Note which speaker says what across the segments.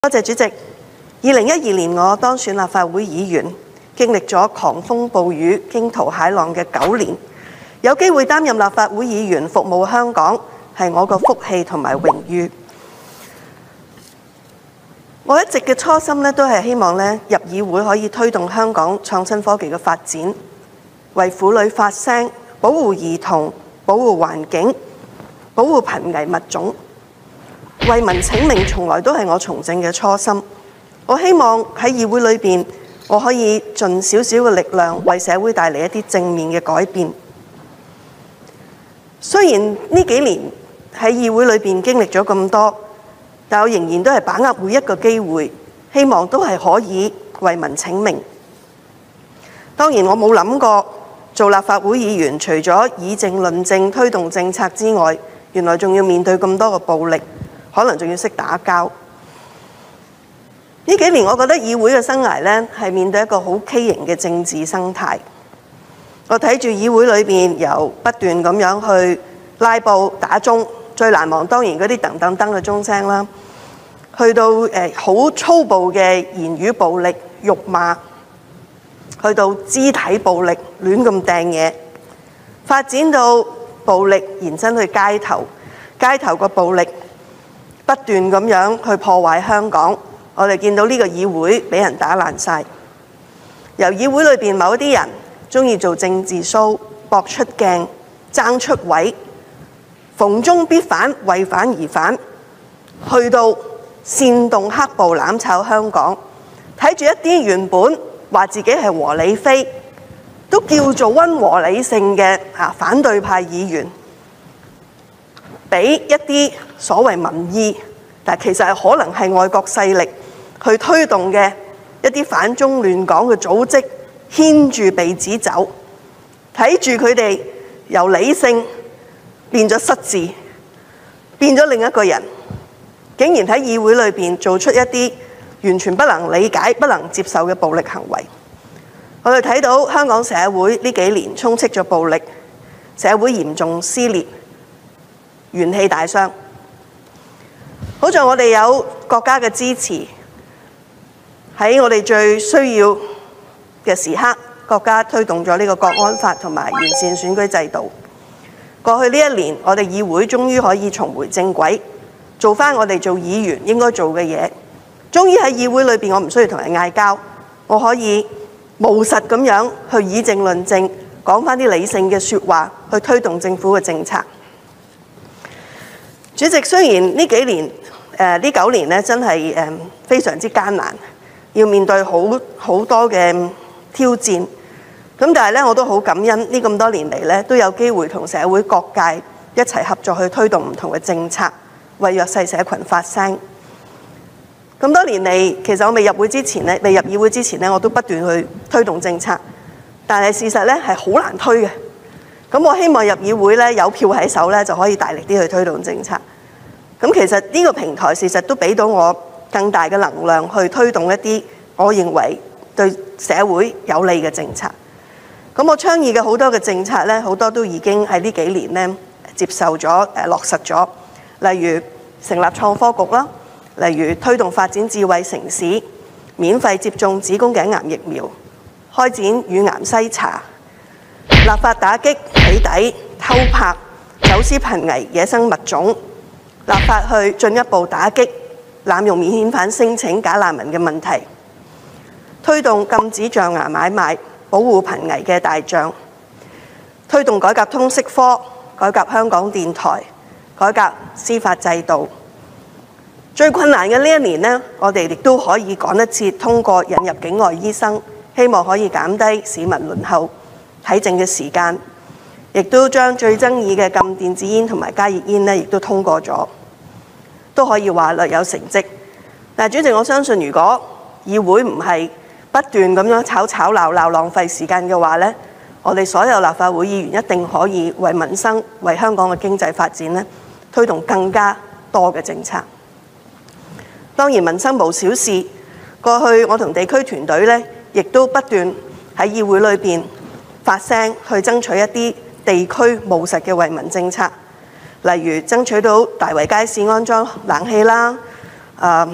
Speaker 1: 多謝主席。2012年我當選立法會議員，經歷咗狂風暴雨、驚濤駭浪嘅9年，有機會擔任立法會議員服務香港，係我個福氣同埋榮譽。我一直嘅初心都係希望入議會可以推動香港創新科技嘅發展，為婦女發聲，保護兒童，保護環境，保護瀕危物種。為民請命從來都係我從政嘅初心。我希望喺議會裏邊，我可以盡少少嘅力量，為社會帶嚟一啲正面嘅改變。雖然呢幾年喺議會裏邊經歷咗咁多，但我仍然都係把握每一個機會，希望都係可以為民請命。當然我冇諗過做立法會議員，除咗議政論政推動政策之外，原來仲要面對咁多個暴力，可能仲要識打交。呢幾年我覺得議會嘅生涯係面對一個好畸形嘅政治生態。我睇住議會裏邊由不斷咁樣去拉布打鐘，最難忘當然嗰啲噔噔噔嘅鐘聲啦，去到好粗暴嘅言語暴力、辱罵，去到肢體暴力、亂咁掟嘢，發展到暴力延伸去街頭，街頭個暴力不斷咁樣去破壞香港。我哋見到呢個議會俾人打爛晒，由議會裏邊某一啲人中意做政治 show， 搏出鏡、爭出位，逢中必反、為反而反，去到煽動黑暴攬炒香港，睇住一啲原本話自己係和理非，都叫做溫和理性嘅反對派議員，俾一啲所謂民意，但其實係可能係外國勢力去推動嘅一啲反中亂港嘅組織，牽住鼻子走，睇住佢哋由理性變咗失智，變咗另一個人，竟然喺議會裏邊做出一啲完全不能理解、不能接受嘅暴力行為。我哋睇到香港社會呢幾年充斥咗暴力，社會嚴重撕裂，元氣大傷。好在我哋有國家嘅支持，喺我哋最需要嘅時刻，國家推動咗呢個國安法同埋完善選舉制度。過去呢一年，我哋議會終於可以重回正軌，做返我哋做議員應該做嘅嘢。終於喺議會裏邊，我唔需要同人嗌交，我可以務實咁樣去議政論政，講返啲理性嘅説話，去推動政府嘅政策。主席，雖然呢幾年呢9年真係非常之艱難，要面對好多嘅挑戰，咁但係我都好感恩呢咁多年嚟都有機會同社會各界一齊合作去推動唔同嘅政策，為弱勢社群發聲。咁多年嚟，其實我未入議會之前我都不斷去推動政策，但係事實係好難推嘅。咁我希望入議會有票喺手就可以大力啲去推動政策。咁其實呢個平台事實都俾到我更大嘅能量去推動一啲我認為對社會有利嘅政策。咁我倡議嘅好多嘅政策好多都已經喺呢幾年接受咗落實咗，例如成立創科局啦，例如推動發展智慧城市，免費接種子宮頸癌疫苗，開展乳癌篩查，立法打擊起底、偷拍、走私瀕危野生物種，立法去進一步打擊濫用免遣返聲請假難民嘅問題，推動禁止象牙買賣，保護瀕危嘅大象，推動改革通識科，改革香港電台，改革司法制度。最困難嘅呢一年我哋亦都可以趕得切通過引入境外醫生，希望可以減低市民輪候睇症嘅時間，亦都將最爭議嘅禁電子煙同埋加熱煙亦都通過咗，都可以話略有成績。但係主席，我相信如果議會唔係不斷咁樣吵吵鬧鬧浪費時間嘅話我哋所有立法會議員一定可以為民生、為香港嘅經濟發展推動更加多嘅政策。當然民生無小事，過去我同地區團隊亦都不斷喺議會裏邊發聲，去爭取一啲地區務實嘅惠民政策，例如爭取到大圍街市安裝冷氣啦，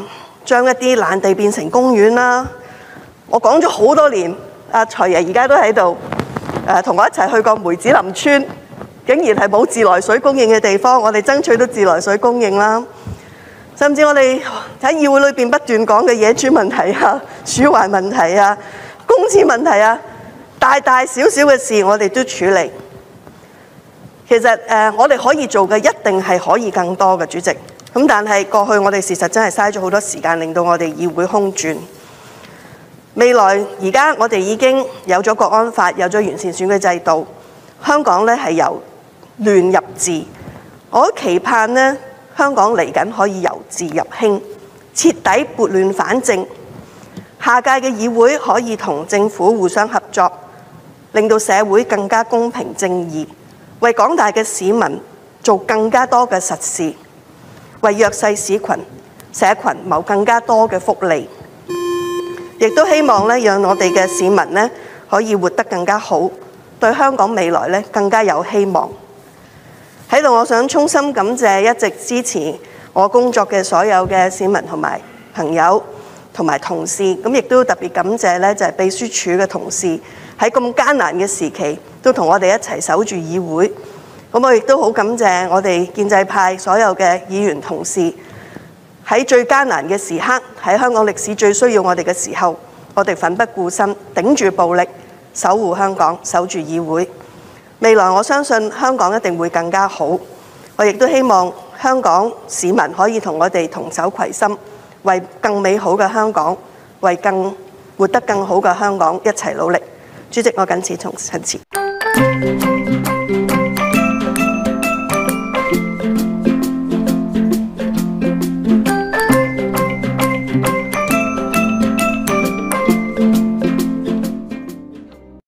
Speaker 1: 將一啲爛地變成公園啦。我講咗好多年，阿財爺而家都喺度，同我一齊去過梅子林村，竟然係冇自來水供應嘅地方，我哋爭取到自來水供應啦。甚至我哋喺議會裏邊不斷講嘅野豬問題啊、鼠患問題啊、公廁問題啊，大大小小嘅事我哋都處理。其實我哋可以做嘅一定係可以更多嘅，主席。咁但係過去我哋事實真係嘥咗好多時間，令到我哋議會空轉。未來而家我哋已經有咗國安法，有咗完善選舉制度，香港呢係由亂入治。我期盼呢，香港嚟緊可以由治入興，徹底撥亂反正。下屆嘅議會可以同政府互相合作，令到社會更加公平正義，為廣大嘅市民做更加多嘅實事，為弱勢社群謀更加多嘅福利。亦都希望咧，讓我哋嘅市民咧可以活得更加好，對香港未來咧更加有希望。喺度，我想衷心感謝一直支持我工作嘅所有嘅市民同埋朋友同埋同事，咁亦都特別感謝咧就係秘書處嘅同事喺咁艱難嘅時期都同我哋一齊守住議會。咁我亦都好感謝我哋建制派所有嘅議員同事。喺最艱難嘅時刻，喺香港歷史最需要我哋嘅時候，我哋奮不顧身，頂住暴力，守護香港，守住議會。未來我相信香港一定會更加好。我亦都希望香港市民可以同我哋同手攜心，為更美好嘅香港，為更活得更好嘅香港一齊努力。主席，我謹此陳辭。